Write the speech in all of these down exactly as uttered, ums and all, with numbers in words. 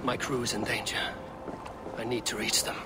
My crew is in danger. I need to reach them.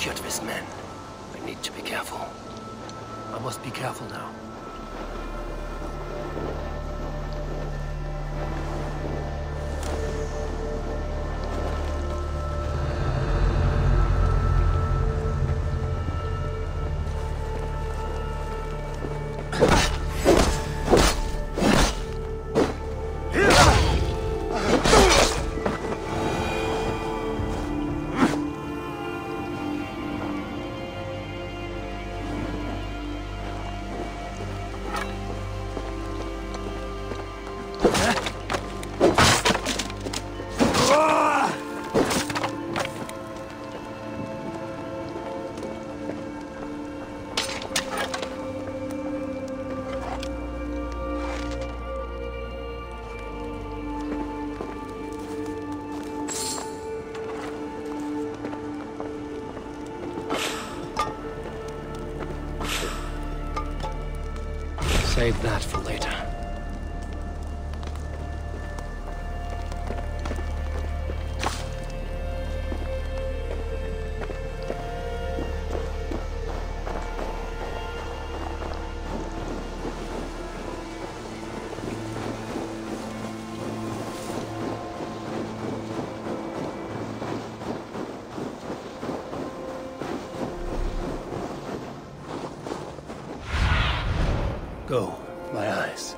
Kjotve's men. I need to be careful. I must be careful now. Save that for later. Go, my eyes.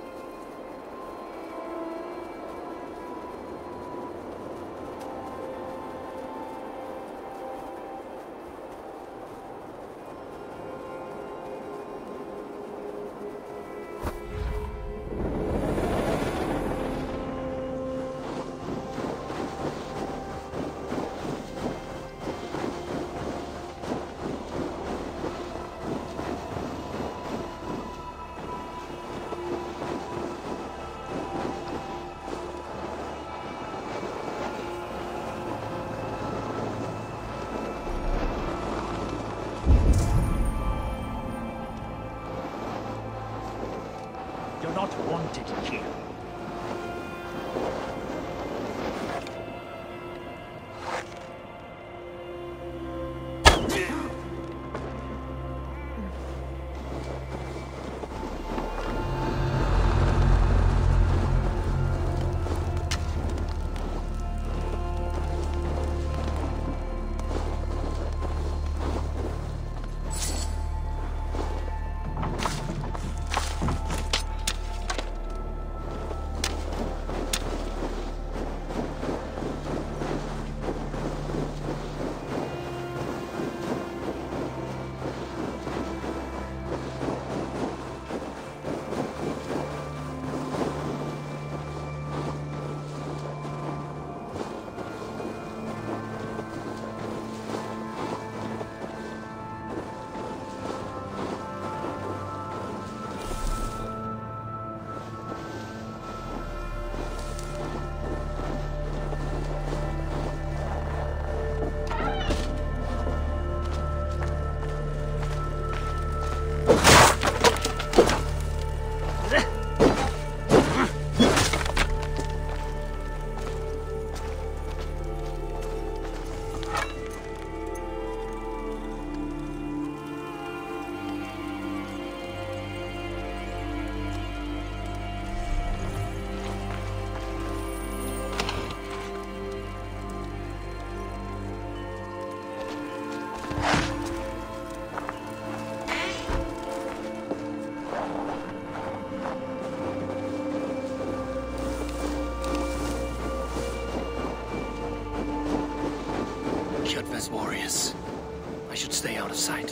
You're not wanted here. Kjotve's warriors. I should stay out of sight.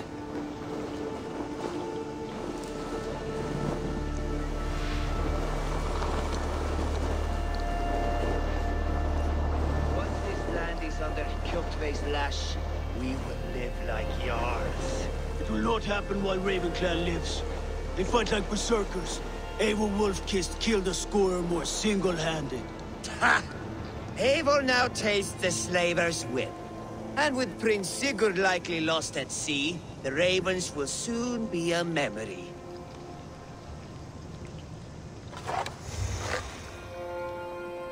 Once this land is under Kjotve's lash, we will live like Jarls. It will not happen while Ravenclan lives. They fight like berserkers. Eivor Wolf-Kissed killed a score or more single-handed. Ha! Eivor now tastes the slaver's whip. And with Prince Sigurd likely lost at sea, the Ravens will soon be a memory.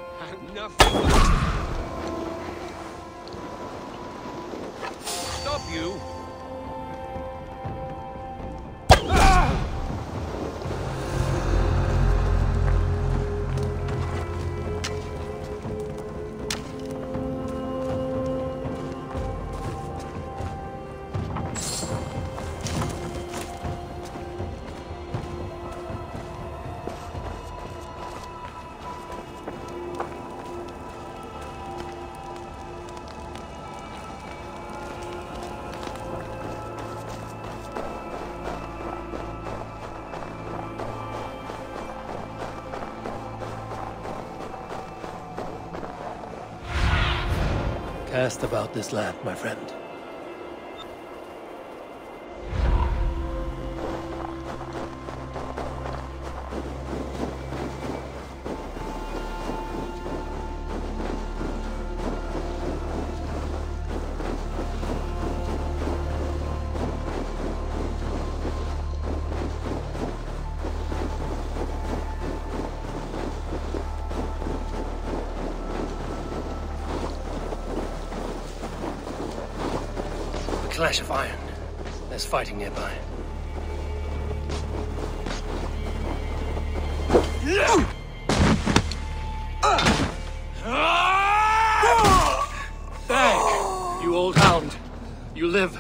Stop you! Cast about this land, my friend. Clash of iron. There's fighting nearby. Bag! You old hound. You live.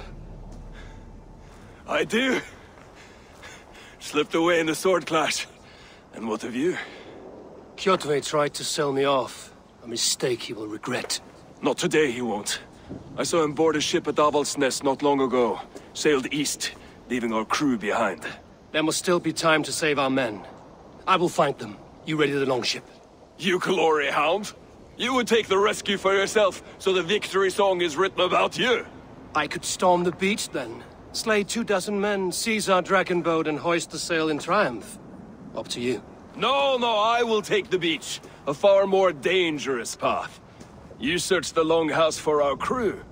I do. Slipped away in the sword clash. And what of you? Kjotve tried to sell me off. A mistake he will regret. Not today, he won't. I saw him board a ship at Avaldsnes not long ago. Sailed east, leaving our crew behind. There must still be time to save our men. I will find them. You ready the longship? You glory hound? You would take the rescue for yourself, so the victory song is written about you. I could storm the beach then. Slay two dozen men, seize our dragon boat and hoist the sail in triumph. Up to you. No, no, I will take the beach. A far more dangerous path. You search the longhouse for our crew.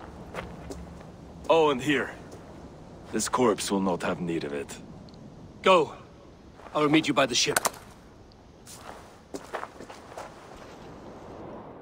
Oh, and here. This corpse will not have need of it. Go. I will meet you by the ship.